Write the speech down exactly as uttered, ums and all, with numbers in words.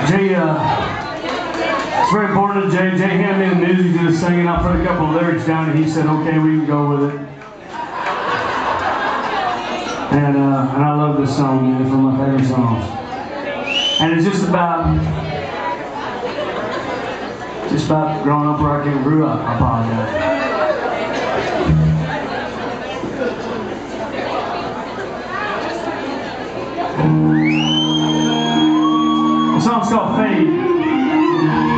Jay, uh, it's very important to Jay. Jay handed me the music, just singing. I put a couple of lyrics down, and he said, "Okay, we can go with it." And uh, and I love this song, man. It's one of my favorite songs. And it's just about, just about growing up where I came grew up. I apologize. The song's called Fade.